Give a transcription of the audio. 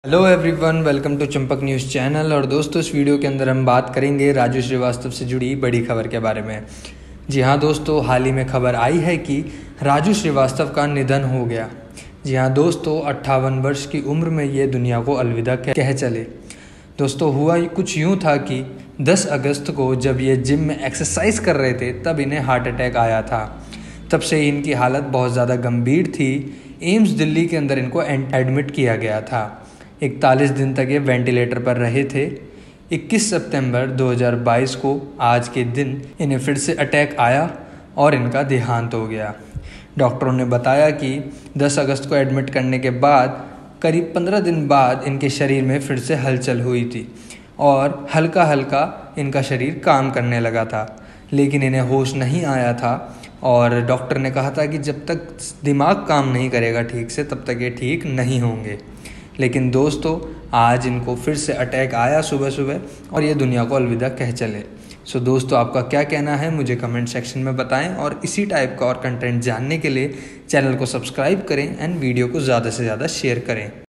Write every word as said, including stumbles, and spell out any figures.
Hello everyone, welcome to Champak news channel. और दोस्तों, इस वीडियो के अंदर हम बात करेंगे राजू श्रीवास्तव से जुड़ी बड़ी खबर के बारे में। जी हाँ दोस्तों, हाल ही में खबर आई है कि राजू श्रीवास्तव का निधन हो गया। जी हाँ दोस्तों, अट्ठावन वर्ष की उम्र में ये दुनिया को अलविदा कह चले। दोस्तों, हुआ कुछ यूँ था कि दस अगस्त को जब ये जिम में एक्सरसाइज कर रहे थे तब इन्हें हार्ट अटैक आया था। तब से इनकी हालत बहुत ज़्यादा गंभीर थी। एम्स दिल्ली के अंदर इनको एडमिट किया गया था। इकतालीस दिन तक ये वेंटिलेटर पर रहे थे। इक्कीस सितंबर दो हज़ार बाईस को आज के दिन इन्हें फिर से अटैक आया और इनका देहांत हो गया। डॉक्टरों ने बताया कि दस अगस्त को एडमिट करने के बाद करीब पंद्रह दिन बाद इनके शरीर में फिर से हलचल हुई थी और हल्का हल्का इनका शरीर काम करने लगा था, लेकिन इन्हें होश नहीं आया था। और डॉक्टर ने कहा था कि जब तक दिमाग काम नहीं करेगा ठीक से तब तक ये ठीक नहीं होंगे। लेकिन दोस्तों, आज इनको फिर से अटैक आया सुबह सुबह और ये दुनिया को अलविदा कह चले। सो दोस्तों, आपका क्या कहना है मुझे कमेंट सेक्शन में बताएं और इसी टाइप का और कंटेंट जानने के लिए चैनल को सब्सक्राइब करें एंड वीडियो को ज़्यादा से ज़्यादा शेयर करें।